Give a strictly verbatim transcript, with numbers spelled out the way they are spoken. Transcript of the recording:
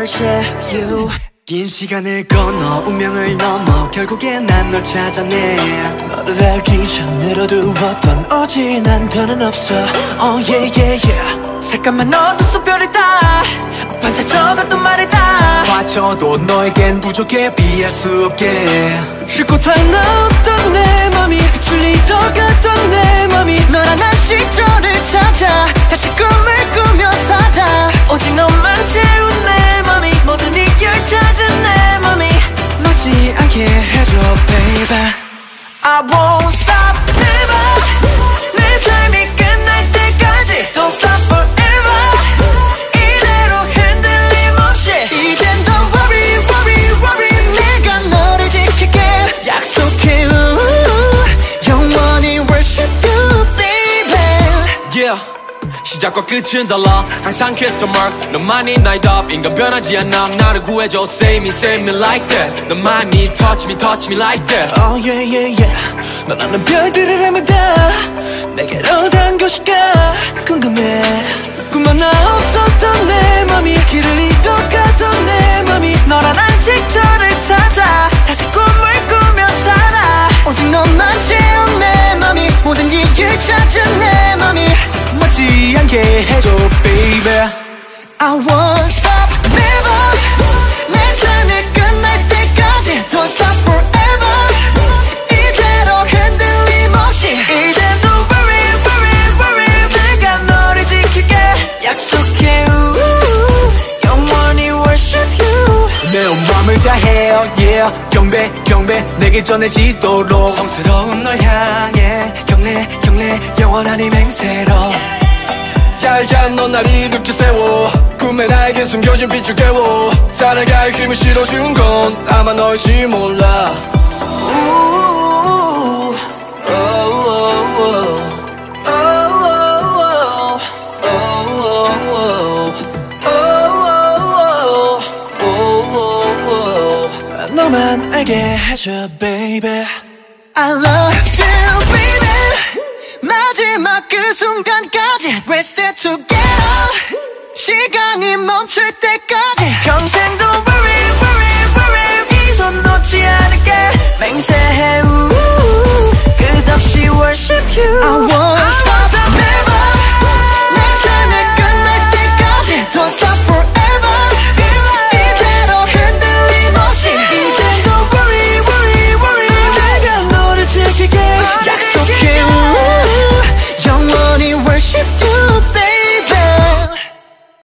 worship you. 긴 시간을 건너 운명을 넘어 결국엔 난 널 찾아내. 너를 알기 전으로 두었던 어진한 더는 없어. Oh yeah yeah yeah. 색감만 어두운 별이다 반짝 적었던 말이다. 맞춰도 너에겐 부족해 비할 수 없게. 쉴곳 하나 없던 내 맘이 빛을 잃어갔던 내 맘이 너란 한 시절을 찾아 다시 꿈을 꾸며 살아. 오직 너만 채운 내 맘이 모든 이유를 찾은 내 맘이 놓지 않게 해줘 baby. I won't stop never. 내 삶이 끝날 때까지 Don't stop forever. 이대로 흔들림 없이 이젠 don't worry worry worry. 내가 너를 지킬게 약속해. uh, 영원히 worship you baby. Yeah. 시작과 끝은 달라 항상 kiss the mark. 너만이 나의 답 인간 변하지 않아. 나를 구해줘 save me save me like that. 너만이 touch me touch me like that. Oh yeah yeah yeah. 너라는 별들을 헤매다 내게로 단 것일까 궁금해. 꿈 하나 없었던 내 맘이 길을 잃어가던 내 맘이 너란 한 시절을 찾아 다시 꿈을 꾸며 살아. 오직 너만 채운 내 맘이 모든 이유를 찾은 내 맘이 놓지 않게 해줘 baby. I won't stop never. 내 삶이 끝날 때까지 Don't stop forever. 이대로 흔들림 없이 이젠 don't worry worry worry. 내가 너를 지킬게 약속해. uh, 영원히 worship you. 내 온 맘을 다해 oh yeah. 경배 경배 내게 전해지도록 성스러운 널 향해 경례 경례 영원한 이 맹세로. 야야 넌 날 일으켜 세워 꿈에 나에게 숨겨진 빛을 깨워. 살아갈 힘을 실어준 건 아마 너일지 몰라. 너만 알게 해줘 baby. I love you baby. 마지막 그 순간까지 We'll stay together. 시간이 멈출 때까지 평생 don't worry worry worry. 이 손 놓지 않을게 맹세해. uh, 끝없이 worship you. I want